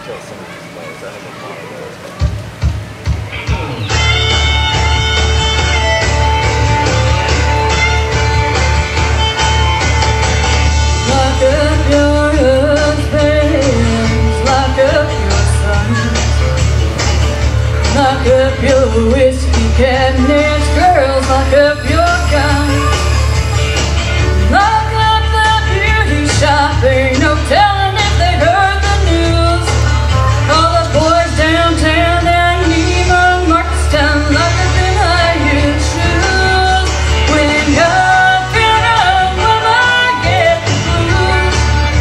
kill some of these bows. That has a lot of those. Lock up your husbands, lock up your sons, lock up your whiskey cabinets, girls, lock up your guns, lock up the beauty shop, ain't no telling if they heard the news. All the boys downtown and Neiman Marcus lock up in high-heeled shoes. When God-fearing women get the blues,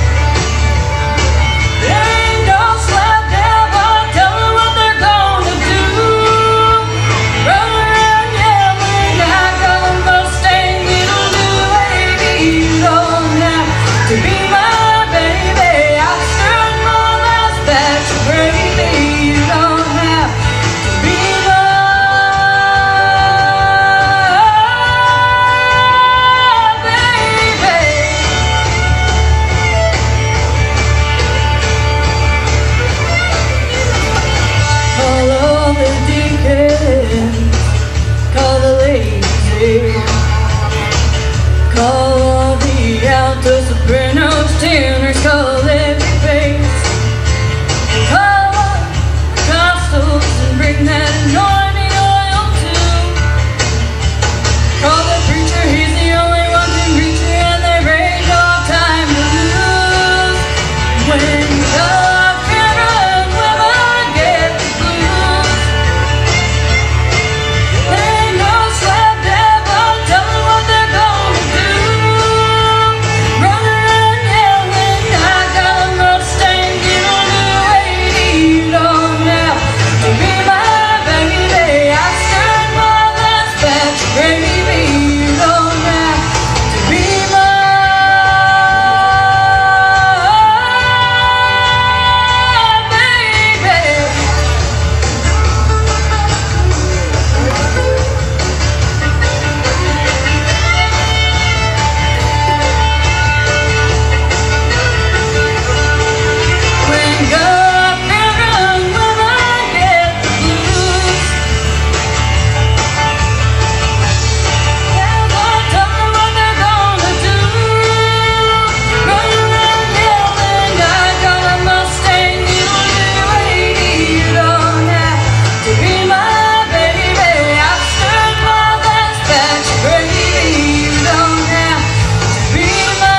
there ain't no slap devil telling what they're gonna do. Run around yelling, I got a Mustang, it'll do, baby. You don't have to be my baby. I stood my last batch of gravy. You don't have to be my baby. Call all the deacons, call the lazy, call all the altos, sopranos, tenors, call every bass, call all the Pentecostals and bring that anointing oil too. Call the preacher, he's the only one who reach you, and there ain't no time to lose. When God-fearing women get the blues, there ain't no slap devil telling what they're gonna do. Run around yelling, I got a Mustang, it'll do, 80. You don't have to be my baby. I stirred my last batch of gravy. You don't have to be my baby. When God-fearing women get the blues, devil tell me what they're gonna do. Run around yelling, I got a Mustang, it'll do, 80. You don't have to be my baby. I've stirred my last batch of gravy. You don't have to be my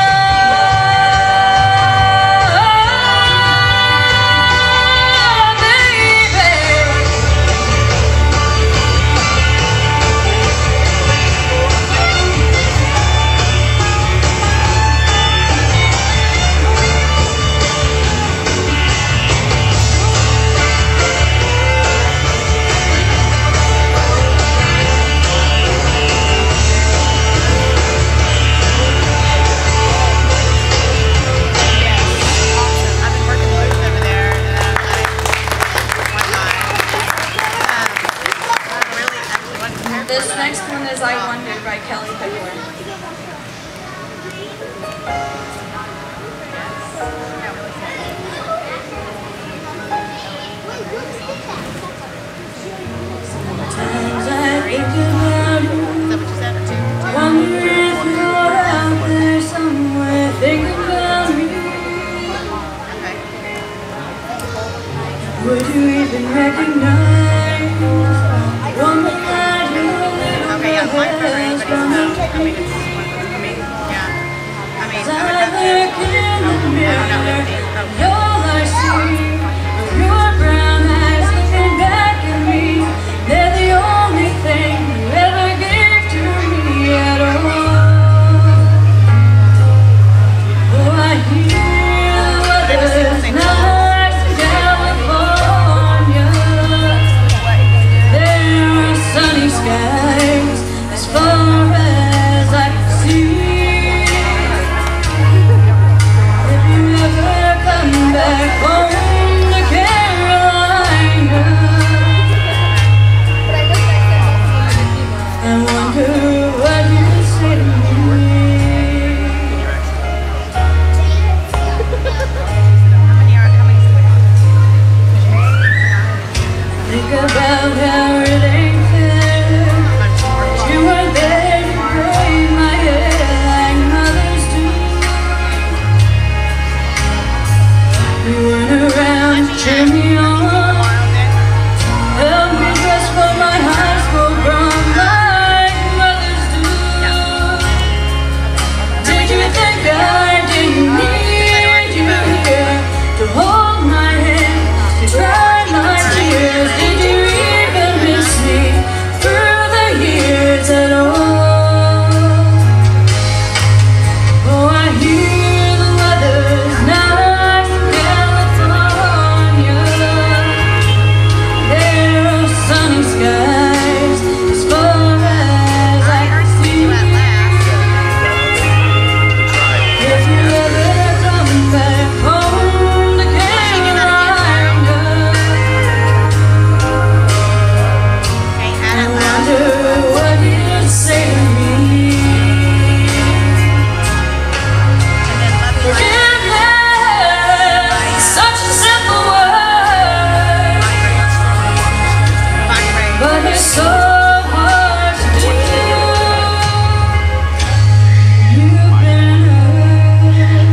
I've been working booths over there, and one time. Really, actually wasn't prepared for This that. next one is I Wonder by Kelly Pickler. Yeah, really sad. Sometimes I think about you, Is that what you said, or two? wonder if you're out there somewhere, think about me. Okay. Would you even recognize one that you're little Okay, yeah, my favorite, has but from it's, a I mean, it's, yeah. I mean, I would I have to, look in the mirror, I don't know, and all I see are your brown eyes looking back at me. They're the only thing you ever gave to me at all. Oh, I hear the weather's nice in California. There are sunny skies as far as I can see. If you ever come back cheer me on. Help me dress for my high school prom like mothers do. Did you think I didn't need you here to hold my hand, to dry my tears? Did you even miss me through the years at all? Oh, I hear the weather's nice in California. There are sunny skies as far as I can see. If you ever come back home to Carolina, I wonder what you'd say to me. Forgiveness, such a simple word, but it's so hard to do. You've been hurt.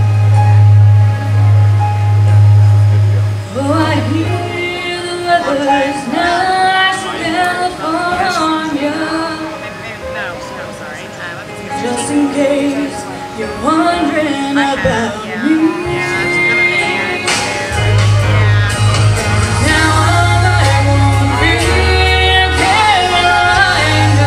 Oh, I hear the weather's nice in California. Just in case you're wondering about me. Now all I want to be in Carolina.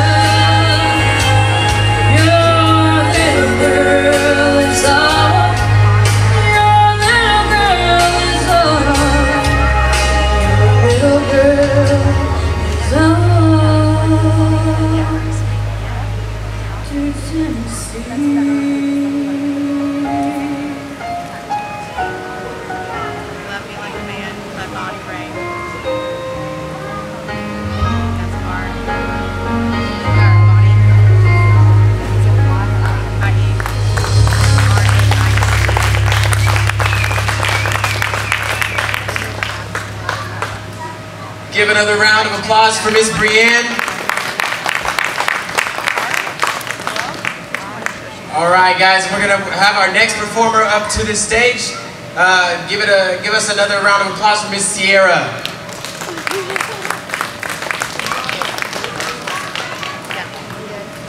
Your little girl is all. Your little girl is all. Your little girl is all. To Tennessee. Love me like a man, let body break. That's hard. Body. Give another round of applause for Miss Brienne. All right, guys, we're gonna have our next performer up to the stage. Give us another round of applause for Miss Sierra.